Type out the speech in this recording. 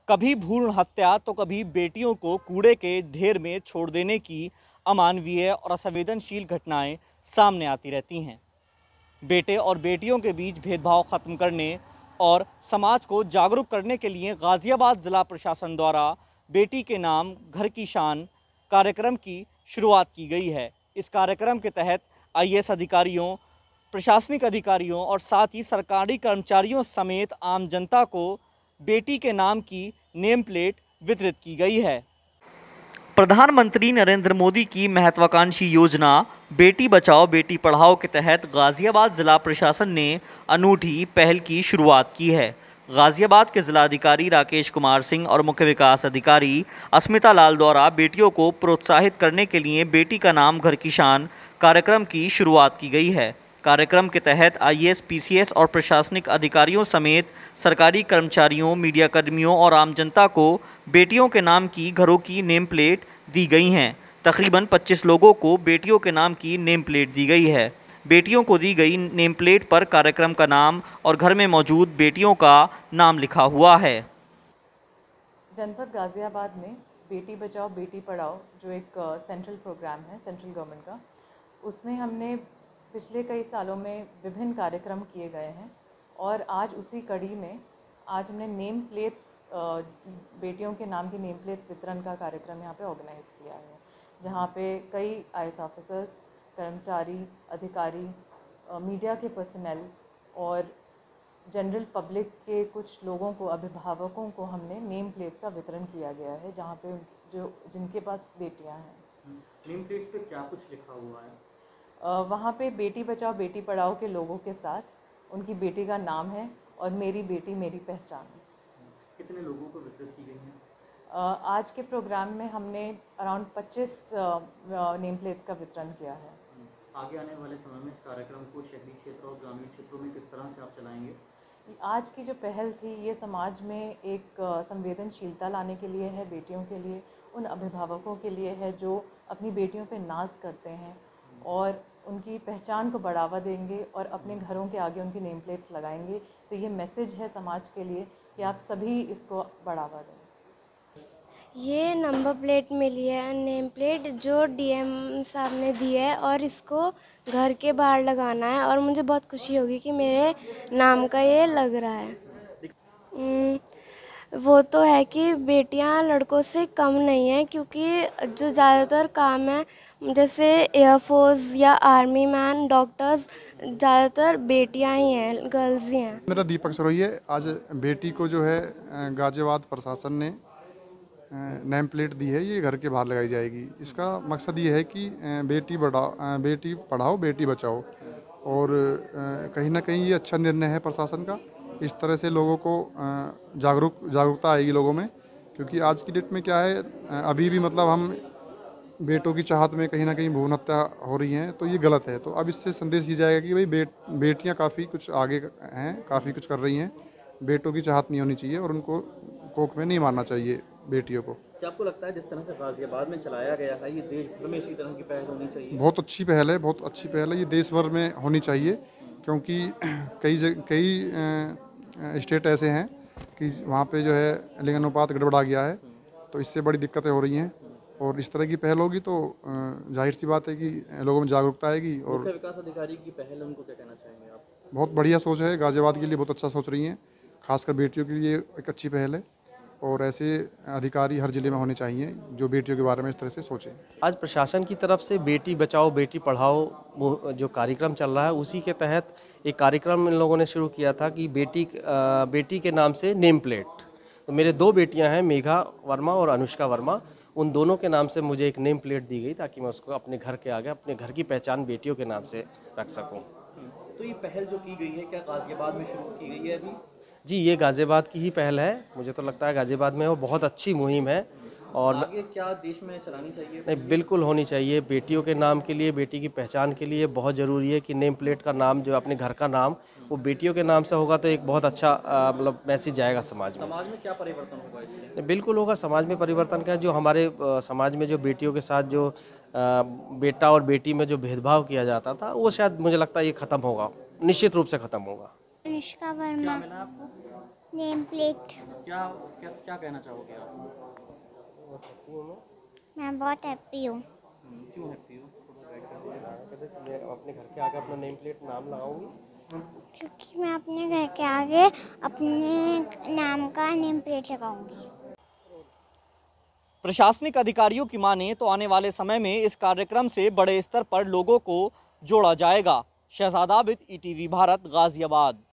कभी भ्रूण हत्या तो कभी बेटियों को कूड़े के ढेर में छोड़ देने की अमानवीय और असंवेदनशील घटनाएं सामने आती रहती हैं। बेटे और बेटियों के बीच भेदभाव खत्म करने और समाज को जागरूक करने के लिए गाजियाबाद जिला प्रशासन द्वारा बेटी के नाम घर की शान कार्यक्रम की शुरुआत की गई है। इस कार्यक्रम के तहत आईएएस अधिकारियों, प्रशासनिक अधिकारियों और साथ ही सरकारी कर्मचारियों समेत आम जनता को बेटी के नाम की नेम प्लेट वितरित की गई है। प्रधानमंत्री नरेंद्र मोदी की महत्वाकांक्षी योजना बेटी बचाओ बेटी पढ़ाओ के तहत गाजियाबाद जिला प्रशासन ने अनूठी पहल की शुरुआत की है। गाजियाबाद के जिलाधिकारी राकेश कुमार सिंह और मुख्य विकास अधिकारी अस्मिता लाल द्वारा बेटियों को प्रोत्साहित करने के लिए बेटी का नाम घर की शान कार्यक्रम की शुरुआत की गई है। कार्यक्रम के तहत आईएएस, पीसीएस और प्रशासनिक अधिकारियों समेत सरकारी कर्मचारियों, मीडिया कर्मियों और आम जनता को बेटियों के नाम की घरों की नेम प्लेट दी गई हैं। तकरीबन 25 लोगों को बेटियों के नाम की नेम प्लेट दी गई है। बेटियों को दी गई नेम प्लेट पर कार्यक्रम का नाम और घर में मौजूद बेटियों का नाम लिखा हुआ है। जनपद गाजियाबाद में बेटी बचाओ बेटी पढ़ाओ जो एक सेंट्रल प्रोग्राम है सेंट्रल गवर्नमेंट का, उसमें हमने पिछले कई सालों में विभिन्न कार्यक्रम किए गए हैं और आज उसी कड़ी में आज हमने नेम प्लेट्स बेटियों के नाम की नेम प्लेट्स वितरण का कार्यक्रम यहाँ पे ऑर्गेनाइज़ किया है, जहाँ पे कई आईएएस ऑफिसर्स, कर्मचारी, अधिकारी, मीडिया के पर्सनल और जनरल पब्लिक के कुछ लोगों को, अभिभावकों को हमने नेम प्लेट्स का वितरण किया गया है, जहाँ पे जिनके पास बेटियाँ हैं। नेम प्लेट्स पे क्या कुछ लिखा हुआ है? वहाँ पे बेटी बचाओ बेटी पढ़ाओ के लोगों के साथ उनकी बेटी का नाम है और मेरी बेटी मेरी पहचान। कितने लोगों को वितरित की गई है? आज के प्रोग्राम में हमने अराउंड 25 नेम प्लेट्स का वितरण किया है। आगे आने वाले समय में इस कार्यक्रम को शहरी क्षेत्र और ग्रामीण क्षेत्रों में किस तरह से आप चलाएंगे? आज की जो पहल थी ये समाज में एक संवेदनशीलता लाने के लिए है, बेटियों के लिए, उन अभिभावकों के लिए है जो अपनी बेटियों पे नाज करते हैं और उनकी पहचान को बढ़ावा देंगे और अपने घरों के आगे उनकी नेम प्लेट्स लगाएंगे। तो ये मैसेज है समाज के लिए कि आप सभी इसको बढ़ावा दें। ये नंबर प्लेट मिली है, नेम प्लेट जो डीएम साहब ने दी है और इसको घर के बाहर लगाना है और मुझे बहुत खुशी होगी कि मेरे नाम का ये लग रहा है। वो तो है कि बेटियां लड़कों से कम नहीं हैं, क्योंकि जो ज़्यादातर काम है जैसे एयरफोर्स या आर्मी मैन, डॉक्टर्स, ज़्यादातर बेटियां ही हैं, गर्ल्स ही हैं। मेरा दीपक सरोही है। आज बेटी को जो है गाजियाबाद प्रशासन ने नेम प्लेट दी है, ये घर के बाहर लगाई जाएगी। इसका मकसद ये है कि बेटी पढ़ाओ बेटी बचाओ, और कहीं ना कहीं ये अच्छा निर्णय है प्रशासन का। इस तरह से लोगों को जागरूकता आएगी लोगों में, क्योंकि आज की डेट में क्या है, अभी भी मतलब हम बेटों की चाहत में कहीं ना कहीं भ्रूण हत्या हो रही हैं, तो ये गलत है। तो अब इससे संदेश ये जाएगा कि भाई बेटियां काफ़ी कुछ आगे हैं, काफ़ी कुछ कर रही हैं। बेटों की चाहत नहीं होनी चाहिए और उनको कोख में नहीं मारना चाहिए बेटियों को। क्या आपको लगता है जिस तरह से गाजियाबाद में चलाया गया है ये देश भर में इसी तरह की पहल होनी चाहिए? बहुत अच्छी पहल है, बहुत अच्छी पहल है। ये देश भर में होनी चाहिए, क्योंकि कई स्टेट ऐसे हैं कि वहाँ पे जो है लिंगानुपात गड़बड़ा गया है, तो इससे बड़ी दिक्कतें हो रही हैं। और इस तरह की पहल होगी तो जाहिर सी बात है कि लोगों में जागरूकता आएगी। और मुख्य विकास अधिकारी की पहल, उनको क्या कहना चाहेंगे आप? बहुत बढ़िया सोच है, गाजियाबाद के लिए बहुत अच्छा सोच रही हैं, खासकर बेटियों के लिए एक अच्छी पहल है। और ऐसे अधिकारी हर जिले में होने चाहिए जो बेटियों के बारे में इस तरह से सोचें। आज प्रशासन की तरफ से बेटी बचाओ बेटी पढ़ाओ जो कार्यक्रम चल रहा है, उसी के तहत एक कार्यक्रम इन लोगों ने शुरू किया था कि बेटी के नाम से नेम प्लेट। तो मेरे दो बेटियां हैं, मेघा वर्मा और अनुष्का वर्मा, उन दोनों के नाम से मुझे एक नेम प्लेट दी गई ताकि मैं उसको अपने घर के आगे, अपने घर की पहचान बेटियों के नाम से रख सकूं। तो ये पहल जो की गई है क्या गाजियाबाद में शुरू की गई है अभी? जी, ये गाजियाबाद की ही पहल है। मुझे तो लगता है गाजियाबाद में वो बहुत अच्छी मुहिम है और आगे क्या देश में चलानी चाहिए? नहीं, बिल्कुल होनी चाहिए। बेटियों के नाम के लिए, बेटी की पहचान के लिए बहुत ज़रूरी है कि नेम प्लेट का नाम, जो अपने घर का नाम, वो बेटियों के नाम से होगा तो एक बहुत अच्छा मतलब मैसेज जाएगा समाज में। समाज में क्या परिवर्तन होगा इससे? बिल्कुल होगा, समाज में परिवर्तन का। जो हमारे समाज में जो बेटियों के साथ जो बेटा और बेटी में जो भेदभाव किया जाता था, वो शायद मुझे लगता है ये ख़त्म होगा, निश्चित रूप से ख़त्म होगा। अनुष्का वर्मा। मिला आपको? Name plate. क्या कहना चाहोगे आप? मैं बहुत हैप्पी हूँ। क्यों हैप्पी हो? मैं अपने घर के आगे अपना नेम प्लेट नाम लगाऊंगी क्योंकि मैं अपने घर के आगे अपने नाम का नेम प्लेट लगाऊंगी। प्रशासनिक अधिकारियों की माने तो आने वाले समय में इस कार्यक्रम से बड़े स्तर पर लोगों को जोड़ा जाएगा। शहजाद आबिद, ईटीवी भारत, गाजियाबाद।